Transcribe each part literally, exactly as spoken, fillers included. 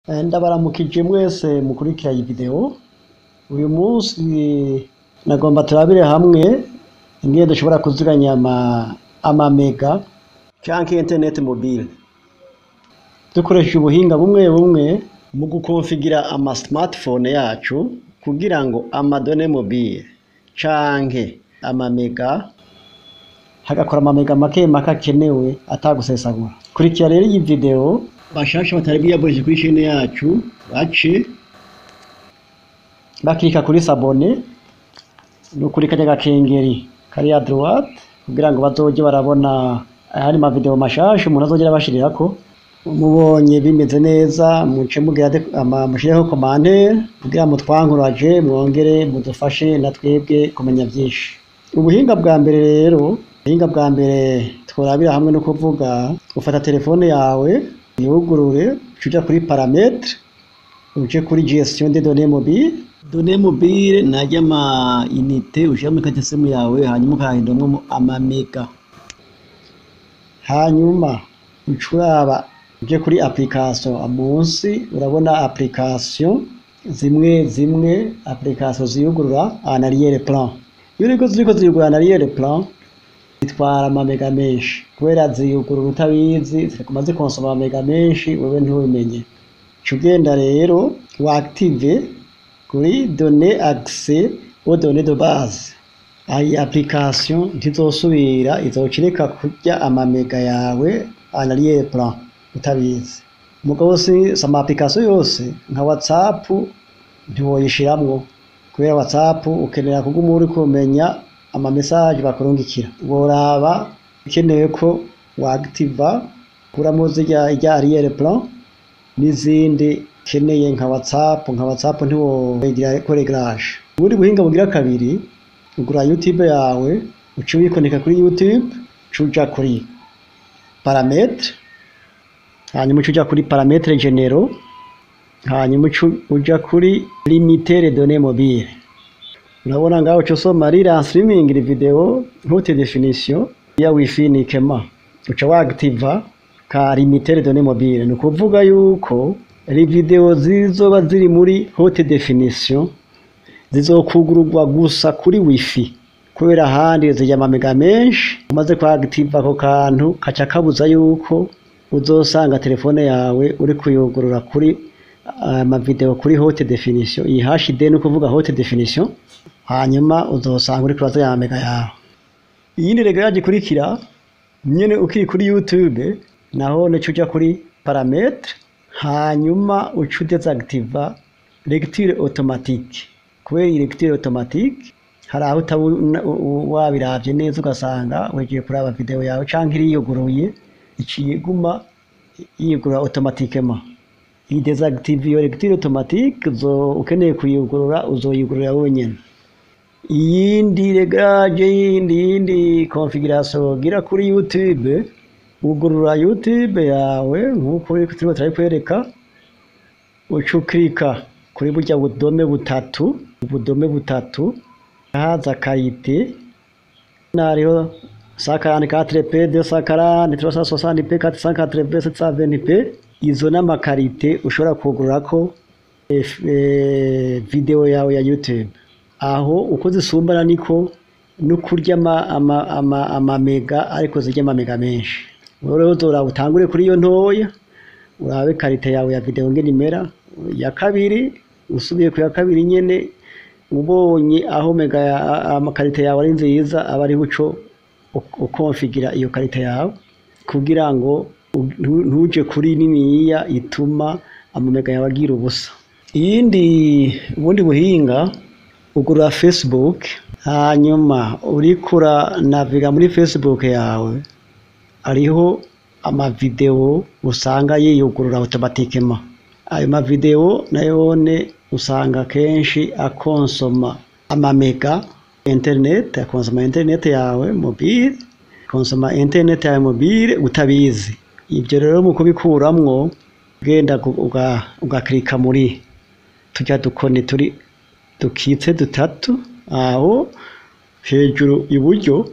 Ndabaramukije mwese mukurikira iyi video. Uyu munsi nagomba turabire hamwe ingene dushobora kuziganya ama ama mega canke internet mobile dukoresheje ubuhinga bumwe bumwe mu gukonfigira ama smartphone yacu kugira ngo amadone mobile canke ama mega hagakora ama mega make make akenewe atagusesagura. Kurikira rero iyi video bashasha batari biyaboje kuri chaîne yacu bace bakirika kuri s'abonner no kuri kanya gakengeri kari à droite kugira ngo bazoje barabona hari ma video mashasha umuntu azogera bashirirako. Mubonye bimeze neza muce mugira amashireho commentaire kugira ngo twankuraje mwongere mudufashe natwebwe kumenya byinshi. Ubuhinga bwa mbere rero ubuhinga bwa mbere tworabira hamwe no kuvuga ufata telefone yawe yugurure uja kuri paramètres uje kuri gestion des données mobiles données mobiles najya ma unité uje muri katesimu yawe hanyuma ukahindamwo ama mega hanyuma ucuraba uje kuri application amunsi urabona application zimwe zimwe application ziyugurura en arrière plan iyo riko ziriko ziyugurura en arrière plan itwara ama mega menshi kubera ziyugurura utabizi zikumaze konsoma ama mega menshi wewe ntubimenye. Cugenda rero wa active kuri donner accès aux données de base. Ayi application ntizosubira izocireka kurya ama mega yawe en arrière plan utabizi. Mugabo si sama application yose nka WhatsApp ntiwoyishiramwo kubera WhatsApp ukenera kuguma uri kumenya ama message bakurungikira. Woraba ukeneye ko wa active kuramo zijya ijya arrière plan n'izindi keneye nka WhatsApp nka WhatsApp ntiwo begira ko reglage. Buri buhinga bugira kabiri ugura YouTube yawe uci wikoneka kuri YouTube cuja kuri paramètres hanyuma uja kuri paramètres généraux hanyuma uja kuri limiter les données mobiles. Unabona ngaho cyo soma rira streaming video haute définition ya wifi ni kema uca wa active ka limiter les données mobiles no kuvuga yuko ri video zizoba ziri muri haute définition zizokugururwa gusa kuri wifi kubera handi zijya ama mega menshi. Umaze kwa active ako kantu kaca kabuza yuko uzosanga telefone yawe uri kuyugurura kuri ama video kuri haute définition. Iyi H D no kuvuga haute définition hanyuma uzosanga uri kuraza ya mega yawe. Iyindi reglage kurikira nyene ukiri kuri YouTube naho ne cuja kuri paramètres hanyuma ucu désactive lecture automatique. Kubera lecture automatique hari aho wabiravye neza ugasanga wegiye kuraba video yawe canke iriyuguruye iciye guma yigura automatiquement. Iyi désactive iyo lecture automatique zo ukeneye kuyugurura uzoyigurura wenyene. Iyindi reglage yindi yindi configuration gira kuri YouTube ugurura YouTube yawe nkuko turiko turayikwereka ucuklika kuri burya budome butatu budome butatu haza qualité nariho cent quarante-quatre p deux cent quarante trois cent soixante p quatre cent quatre p sept cent vingt p izo nama qualité ushobora kugururako e, video yawe ya YouTube. Aho uko zisumbana niko no kurya ama ama ama, ama mega ariko zijya ama mega menshi. Rero uzora utangure kuri iyo ntoya urabe qualité yawe ya video ngene imera. Ya kabiri usubiye ku ya kabiri nyene ubonye aho mega ama qualité yawe ari nziza aba ari buco ukonfigira iyo qualité yawe kugira ngo ntuje kuri niniya ituma ama mega yawe agira ubusa. Iyindi ubundi buhinga ugura Facebook hanyuma urikura naviga muri Facebook yawe ariho ama video usanga yiyugurura automatiquement. Ayo ma video nayone usanga kenshi akonsoma ama mega internet akonsoma internet yawe mobile konsoma internet yawe mobile utabizi. Ibyo rero mu kubikuramwo genda uga ugaklika muri tujya dukone turi dukitse dutatu aho hejuru iburyo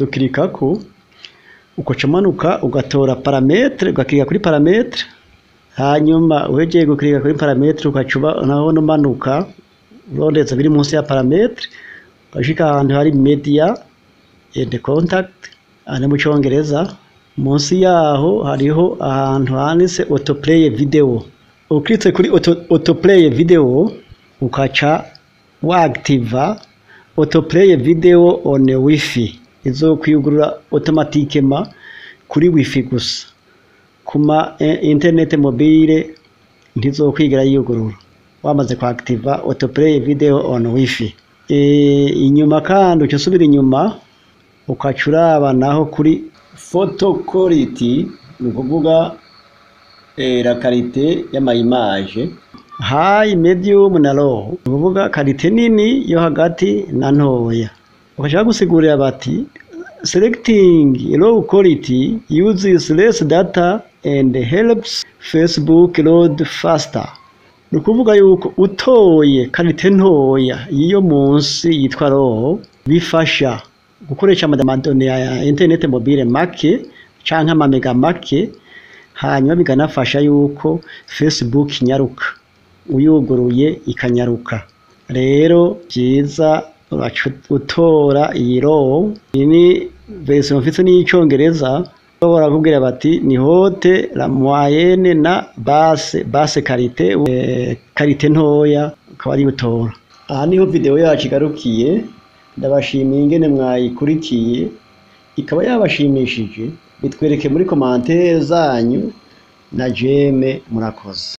ukadukirikako uko camanuka ugatora paramètres ugakirika kuri paramètres hanyuma uhejeje gukirika kuri parametre ukacuba naho umanuka urondetse biri munsi ya parametre ukashika ahantu hari media and contact ane mu cyongereza. Munsi yaho hariho ahantu handitse autoplay video. Ukritse kuri auto, autoplay video ukaca waactiva autoplay video on wifi, izo kwiyugurura automatiquement kuri wifi gusa. Kuma internet mobile ntizokwigira yiyugurura wamaze kuactiva autoplay video on wifi. E, inyuma kandi ucyusubira inyuma ukacuraba naho kuri photo quality, ni kuvuga eh, la qualité y'ama image high, medium na low, ni kuvuga qualité nini yo hagati na ntoya. Ukashaka gusigurira bati selecting low quality uses less data and helps Facebook load faster. Ni kuvuga yuko utoye qualité ntoya iyo munsi yitwa low bifasha gukoresha amadonnées ya internet mobile make canke ama mega make, hanyuma bikanafasha yuko Facebook nyaruka uyuguruye ikanyaruka. Rero byiza utora iyi low. Ini version mfite ni icyongereza, barakubwira bati ni haute, la moyenne na basse. Basse qualité, eh, qualité ntoya akaba ari utora. Aha niho video yacu igarukiye. Ndabashimiye ingene mwayikurikiye, ikaba yabashimishije. Bitwereke muri commentaire zanyu na jeme. Murakoze.